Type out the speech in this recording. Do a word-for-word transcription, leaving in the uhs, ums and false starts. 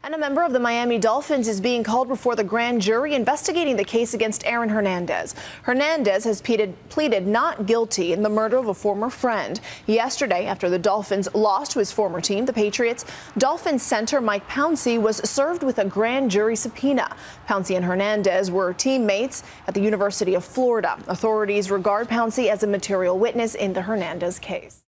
And a member of the Miami Dolphins is being called before the grand jury investigating the case against Aaron Hernandez. Hernandez has pleaded, pleaded not guilty in the murder of a former friend. Yesterday, after the Dolphins lost to his former team, the Patriots, Dolphins center Mike Pouncey was served with a grand jury subpoena. Pouncey and Hernandez were teammates at the University of Florida. Authorities regard Pouncey as a material witness in the Hernandez case.